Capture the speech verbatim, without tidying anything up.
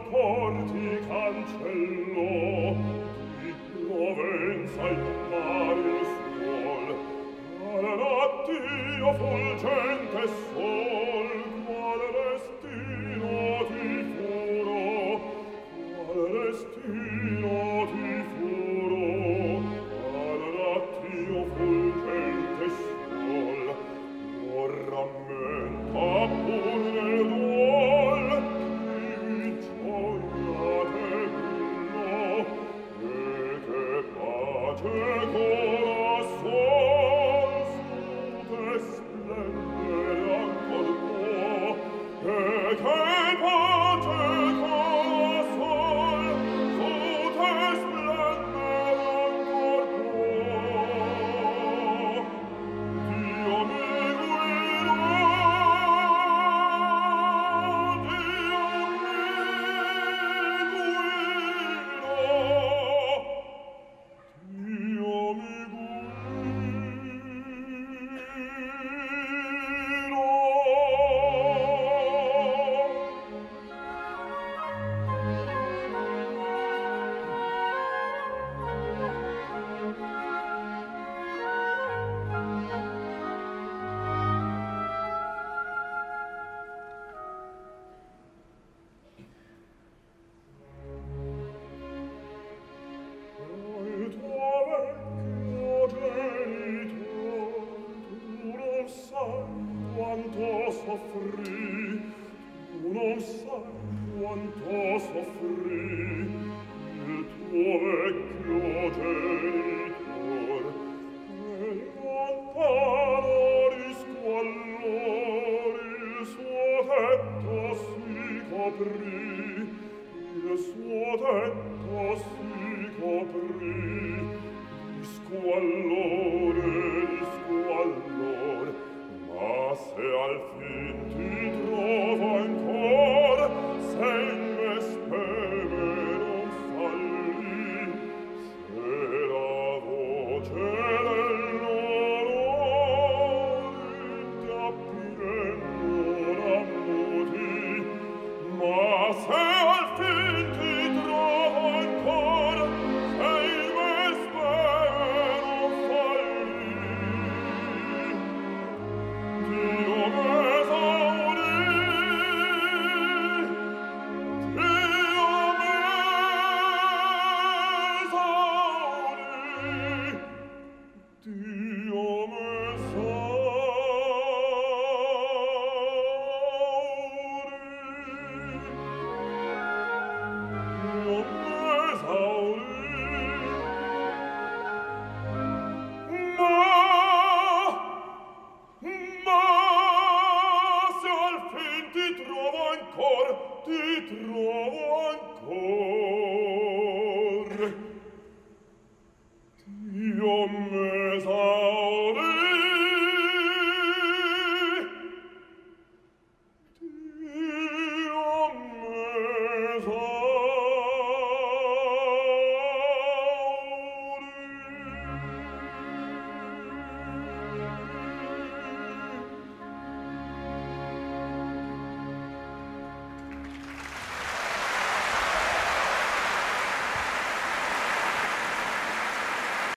ancor ti cancello, di Provenza il mare il suol, quale l'addio fulgente sol, quale destino ti furo, quale destino ti furo, quale l'addio fulgente sol, non rammenta pur nel duol, di gioia te gullo, e che pace corazon su te splendere ancor può, e che pace corazon su te splendere ancor può. Dio mi guida, Dio mi guida, Dio mi Il tuo vecchio genitor, tu non sai quanto soffrì, tu non sai quanto soffrì, il tuo vecchio genitor, nel lontano di squallore il suo tetto si coprì, il suo tetto si coprì, di squallore, di squallore, ma se al fin ti trovo ancor, se in me speme non falli, se la voce del dolore ti appirendo rammuti, ma se al fin ti trovo ancor, se in me speme non falli, Dio m'esaurì, Dio m'esaurì, Dio m'esaurì. Ma, ma se al fin ti trovo ancor, ti trovo ancor,